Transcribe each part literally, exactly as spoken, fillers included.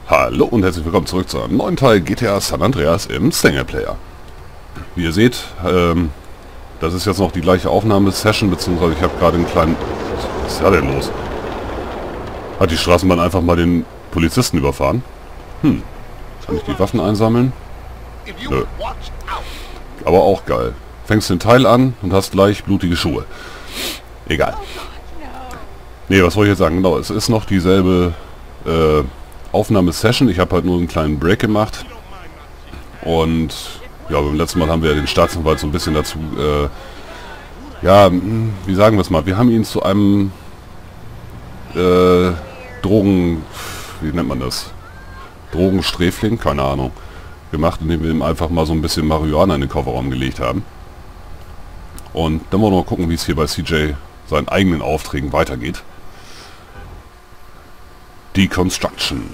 Hallo und herzlich willkommen zurück zu einem neuen Teil G T A San Andreas im Singleplayer. Wie ihr seht, ähm, das ist jetzt noch die gleiche Aufnahmesession, beziehungsweise ich habe gerade einen kleinen... Was ist da denn los? Hat die Straßenbahn einfach mal den Polizisten überfahren? Hm. Kann ich die Waffen einsammeln? Nö. Aber auch geil. Fängst den Teil an und hast gleich blutige Schuhe. Egal. Nee, was wollte ich jetzt sagen? Genau, es ist noch dieselbe äh, Aufnahmesession. Ich habe halt nur einen kleinen Break gemacht. Und ja, beim letzten Mal haben wir den Staatsanwalt so ein bisschen dazu, äh, ja, wie sagen wir es mal, wir haben ihn zu einem äh, Drogen, wie nennt man das? Drogensträfling, keine Ahnung, gemacht, indem wir ihm einfach mal so ein bisschen Marihuana in den Kofferraum gelegt haben. Und dann wollen wir mal gucken, wie es hier bei C J seinen eigenen Aufträgen weitergeht. Deconstruction.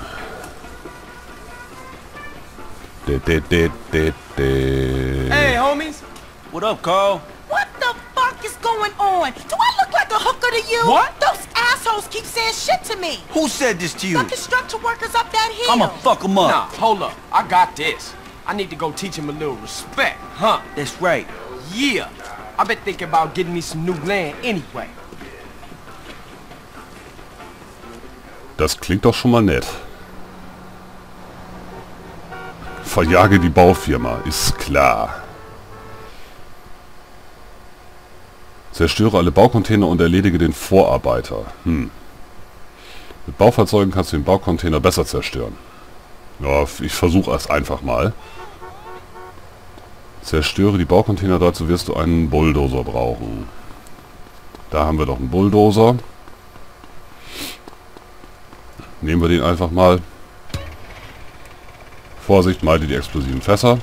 De, de, de, de, de. Hey, homies. What up, Carl? What the fuck is going on? Do I look like a hooker to you? What? Those assholes keep saying shit to me. Who said this to you? The construction workers up that hill. I'ma fuck them up. Nah, hold up. I got this. I need to go teach him a little respect, huh? That's right. Yeah. I've been thinking about getting me some new land anyway. Das klingt doch schon mal nett. Verjage die Baufirma, ist klar. Zerstöre alle Baucontainer und erledige den Vorarbeiter. Hm. Mit Baufahrzeugen kannst du den Baucontainer besser zerstören. Ja, ich versuche es einfach mal. Zerstöre die Baucontainer, dazu wirst du einen Bulldozer brauchen. Da haben wir doch einen Bulldozer. Nehmen wir den einfach mal. Vorsicht, meide die explosiven Fässer.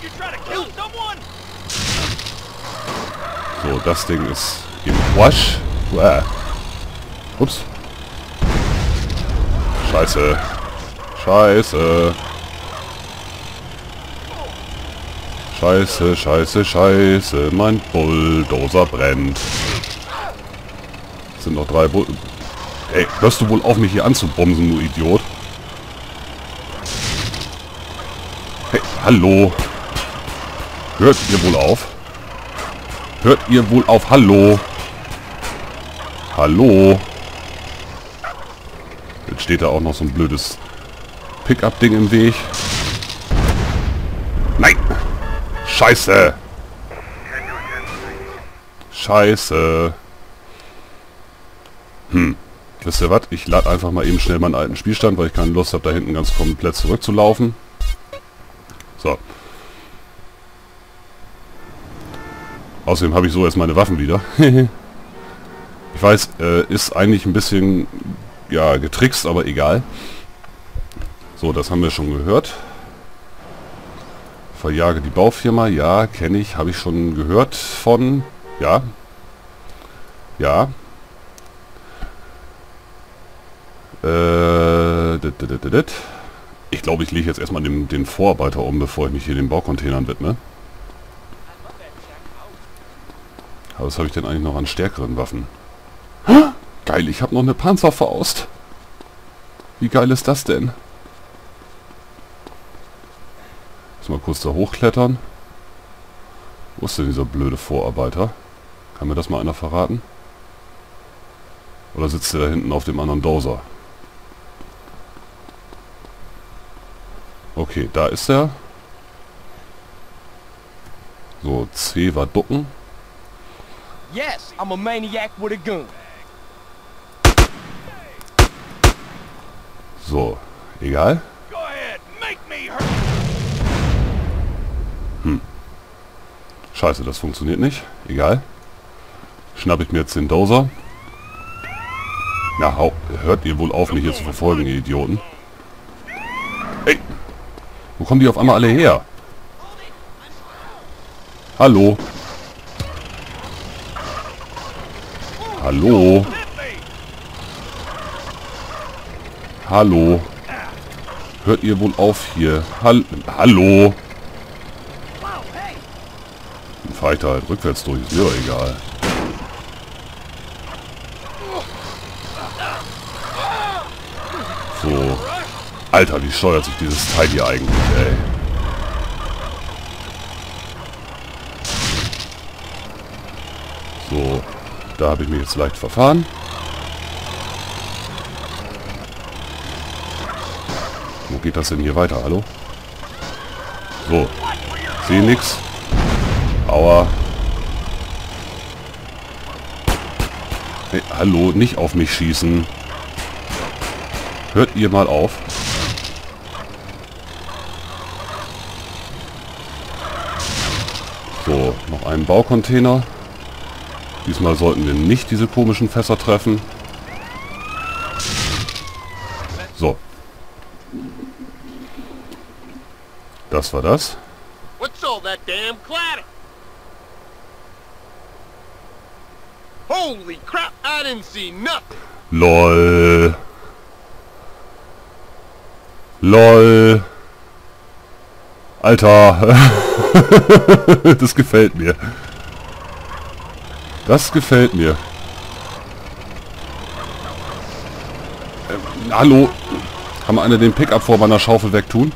So, das Ding ist im Wasch. Uah. Ups. Scheiße. Scheiße. Scheiße, scheiße, scheiße. Mein Bulldozer brennt. Es sind noch drei Bull... Ey, hörst du wohl auf, mich hier anzubomsen, du Idiot? Hey, hallo. Hört ihr wohl auf? Hört ihr wohl auf? Hallo. Hallo. Jetzt steht da auch noch so ein blödes Pickup-Ding im Weg. Nein. Scheiße. Scheiße. Hm. Wisst ihr was? Ich lade einfach mal eben schnell meinen alten Spielstand, weil ich keine Lust habe, da hinten ganz komplett zurückzulaufen. So. Außerdem habe ich so jetzt meine Waffen wieder. Ich weiß, äh, ist eigentlich ein bisschen, ja, getrickst, aber egal. So, das haben wir schon gehört. Verjage die Baufirma. Ja, kenne ich. Habe ich schon gehört von. Ja. Ja. Äh, dit, dit, dit, dit. Ich glaube, ich lege jetzt erstmal den, den Vorarbeiter um, bevor ich mich hier den Baucontainern widme. Aber was habe ich denn eigentlich noch an stärkeren Waffen? Geil, ich habe noch eine Panzerfaust. Wie geil ist das denn? Jetzt mal kurz da hochklettern. Wo ist denn dieser blöde Vorarbeiter? Kann mir das mal einer verraten? Oder sitzt der da hinten auf dem anderen Dozer? Okay, da ist er. So, C war ducken. Yes, I'm a maniac with a gun. So, egal. Go ahead, make me hurt. Hm. Scheiße, das funktioniert nicht. Egal. Schnapp ich mir jetzt den Dozer. Na, hau, hört ihr wohl auf, mich hier zu verfolgen, ihr Idioten. Ey! Wo kommen die auf einmal alle her? Hallo? Hallo? Hallo? Hört ihr wohl auf hier? Hall Hallo? Dann fahre ich da halt rückwärts durch, ist mir doch egal. So. Alter, wie steuert sich dieses Teil hier eigentlich, ey? So, da habe ich mich jetzt leicht verfahren. Wo geht das denn hier weiter? Hallo? So. Sehe nix. Aua. Hey, hallo, nicht auf mich schießen. Hört ihr mal auf. So, noch einen Baucontainer. Diesmal sollten wir nicht diese komischen Fässer treffen. So. Das war das. What's all that damn clatter? Holy crap, I didn't see nothing. LOL. LOL. Alter. Das gefällt mir. Das gefällt mir. Ähm, hallo. Kann man einer den Pickup vor meiner Schaufel wegtun?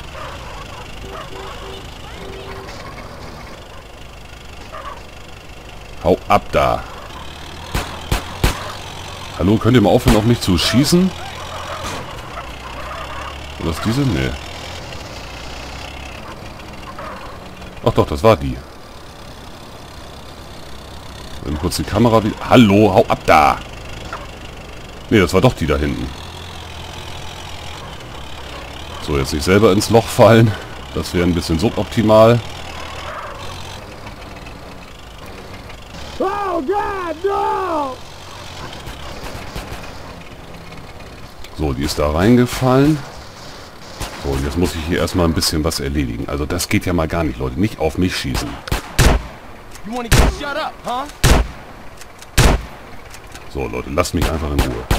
Hau ab da. Hallo, könnt ihr mal aufhören, auf mich zu schießen? Oder ist diese? Nee. Ach doch, das war die. Dann kurz die Kamera wieder. Hallo, hau ab da! Nee, das war doch die da hinten. So, jetzt nicht selber ins Loch fallen. Das wäre ein bisschen suboptimal. Oh God, no! So, die ist da reingefallen. So, und jetzt muss ich hier erstmal ein bisschen was erledigen. Also das geht ja mal gar nicht, Leute. Nicht auf mich schießen. You wanna get shut up, huh? So, Leute, lasst mich einfach in Ruhe.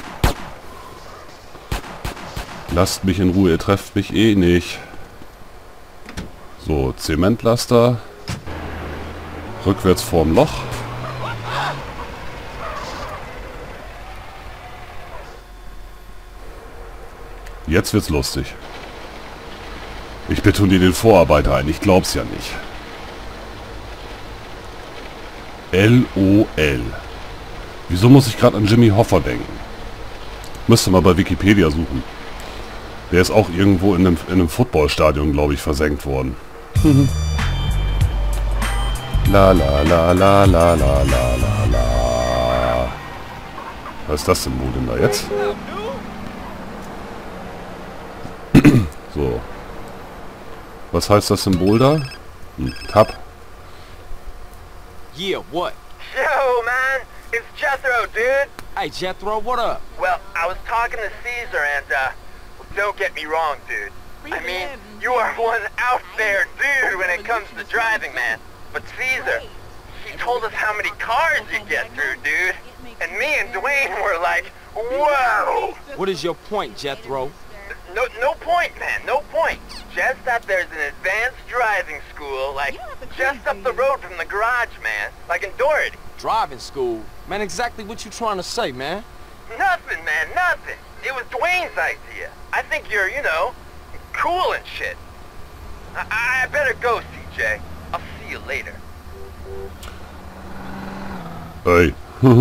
Lasst mich in Ruhe, ihr trefft mich eh nicht. So, Zementlaster. Rückwärts vorm Loch. Jetzt wird's lustig. Ich betone dir den Vorarbeiter ein, ich glaub's ja nicht. L O L. Wieso muss ich gerade an Jimmy Hoffa denken? Müsste mal bei Wikipedia suchen. Der ist auch irgendwo in einem, in einem Footballstadion, glaube ich, versenkt worden. La la la la la la la la la. Was ist das Symbol denn da jetzt? So. Was heißt das Symbol da? Hm, Tab. Yeah, what? Yo, man, it's Jethro, dude. Hey, Jethro, what up? Well, I was talking to Caesar, and, uh, don't get me wrong, dude. I mean, you are one out there dude when it comes to driving, man. But Caesar, he told us how many cars you get through, dude. And me and Dwayne were like, whoa! What is your point, Jethro? No, no point, man, no point. Just that there's an advanced driving school, like, just up the road from the garage, man. Like in Doherty. Driving school? Man, exactly what you trying to say, man? Nothing, man, nothing. It was Dwayne's idea. I think you're, you know, cool and shit. I, I better go, C J. I'll see you later. Hey.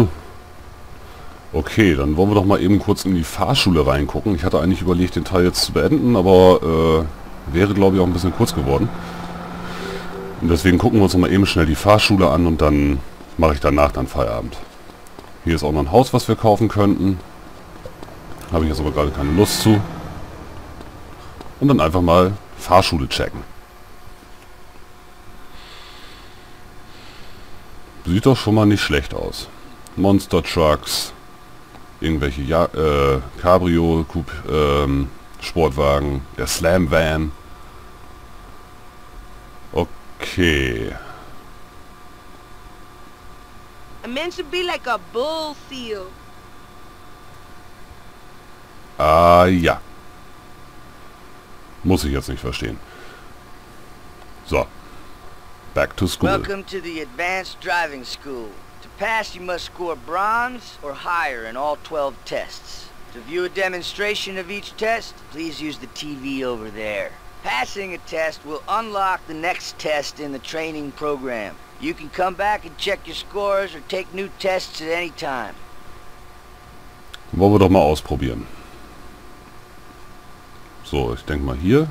Okay, dann wollen wir doch mal eben kurz in die Fahrschule reingucken. Ich hatte eigentlich überlegt, den Teil jetzt zu beenden, aber äh, wäre, glaube ich, auch ein bisschen kurz geworden. Und deswegen gucken wir uns noch mal eben schnell die Fahrschule an und dann mache ich danach dann Feierabend. Hier ist auch noch ein Haus, was wir kaufen könnten. Habe ich jetzt aber gerade keine Lust zu. Und dann einfach mal Fahrschule checken. Sieht doch schon mal nicht schlecht aus. Monster Trucks, irgendwelche ja äh, Cabrio, Coupe, ähm, Sportwagen, der Slam Van. Okay. A man should be like a bull seal. Ah ja. Muss ich jetzt nicht verstehen. So. Back to school. Welcome to the Advanced Driving School. To pass, you must score bronze or higher in all twelve tests. To view a demonstration of each test, please use the T V over there. Passing a test will unlock the next test in the training program. You can come back and check your scores or take new tests at any time. Wollen wir doch mal ausprobieren. So, ich denke mal hier.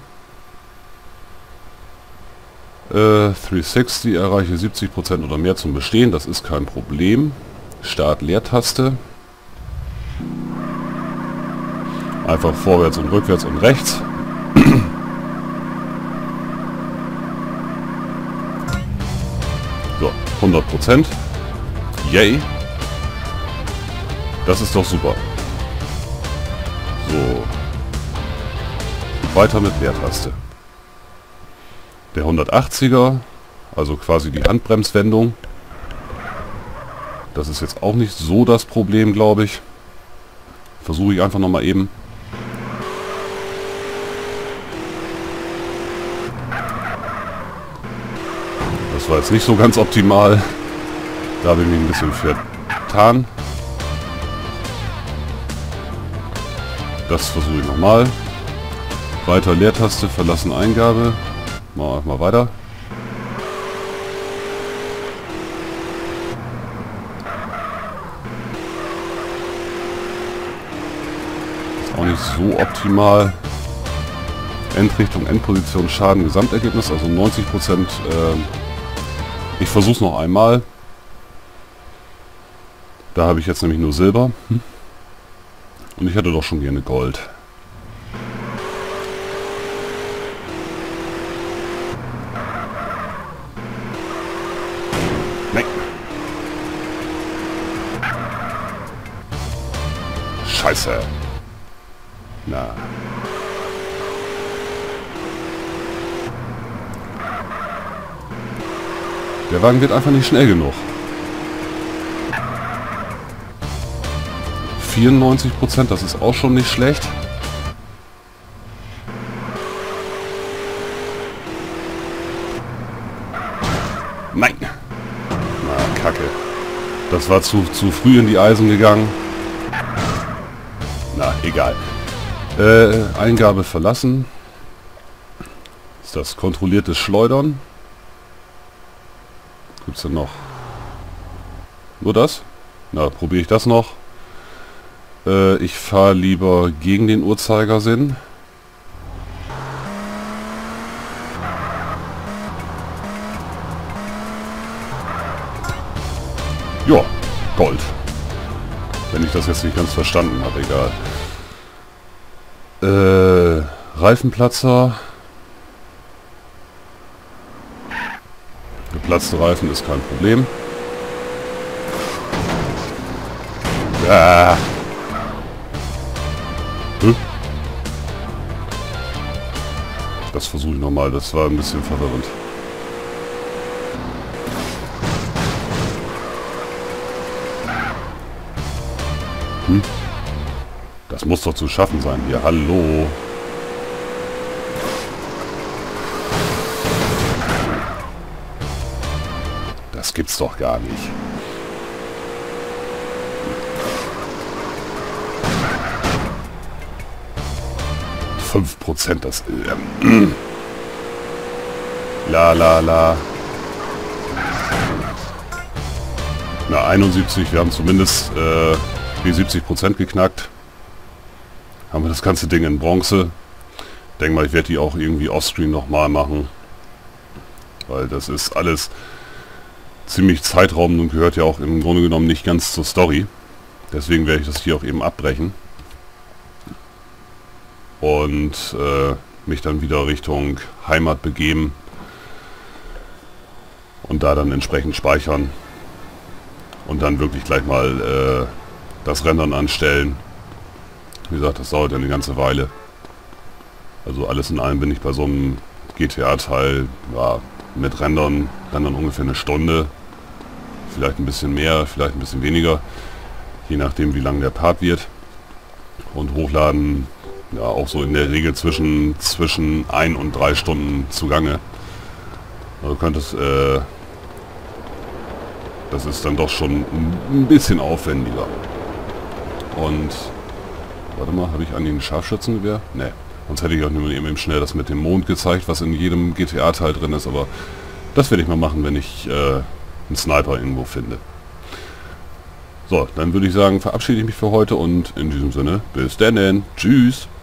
Äh, dreihundertsechzig erreiche siebzig Prozent oder mehr zum Bestehen. Das ist kein Problem. Start Leertaste. Einfach vorwärts und rückwärts und rechts. So, hundert Prozent. Yay. Das ist doch super. So. Weiter mit Leertaste. Der hundertachtziger, also quasi die Handbremswendung. Das ist jetzt auch nicht so das Problem, glaube ich. Versuche ich einfach nochmal eben. Das war jetzt nicht so ganz optimal. Da habe ich mich ein bisschen vertan. Das versuche ich nochmal. Weiter Leertaste, verlassen Eingabe. Machen wir mal weiter. Ist auch nicht so optimal. Endrichtung, Endposition, Schaden, Gesamtergebnis, also neunzig Prozent. Äh, ich versuche es noch einmal. Da habe ich jetzt nämlich nur Silber. Hm. Und ich hätte doch schon gerne Gold. Nein. Scheiße. Na. Der Wagen wird einfach nicht schnell genug. vierundneunzig Prozent, das ist auch schon nicht schlecht. Nein. Na, Kacke. Das war zu, zu früh in die Eisen gegangen. Na, egal. Äh, Eingabe verlassen. Ist das kontrolliertes Schleudern? Gibt's denn noch? Nur das? Na, probiere ich das noch. Äh, ich fahre lieber gegen den Uhrzeigersinn. Ja, Gold. Wenn ich das jetzt nicht ganz verstanden habe, egal. Äh, Reifenplatzer. Geplatzte Reifen ist kein Problem. Ja. Hm? Das versuche ich nochmal, das war ein bisschen verwirrend. Hm? Das muss doch zu schaffen sein hier. Hallo. Das gibt's doch gar nicht. fünf Prozent, das... Ähm, la la la. Na, einundsiebzig, wir haben zumindest äh, die siebzig Prozent geknackt. Haben wir das ganze Ding in Bronze. Denk mal, ich werde die auch irgendwie offscreen nochmal machen. Weil das ist alles ziemlich zeitraubend und gehört ja auch im Grunde genommen nicht ganz zur Story. Deswegen werde ich das hier auch eben abbrechen. Und äh, mich dann wieder Richtung Heimat begeben. Und da dann entsprechend speichern. Und dann wirklich gleich mal äh, das Rendern anstellen. Wie gesagt, das dauert ja eine ganze Weile. Also alles in allem bin ich bei so einem G T A-Teil ja, mit Rendern dann, dann ungefähr eine Stunde. Vielleicht ein bisschen mehr, vielleicht ein bisschen weniger. Je nachdem, wie lang der Part wird. Und hochladen ja auch so in der Regel zwischen zwischen ein und drei Stunden zugange. Also könntest, äh, das ist dann doch schon ein bisschen aufwendiger. Und Warte mal, habe ich eigentlich ein Scharfschützengewehr? Ne. Sonst hätte ich auch nur eben schnell das mit dem Mond gezeigt, was in jedem G T A-Teil drin ist. Aber das werde ich mal machen, wenn ich äh, einen Sniper irgendwo finde. So, dann würde ich sagen, verabschiede ich mich für heute und in diesem Sinne, bis dann. Tschüss.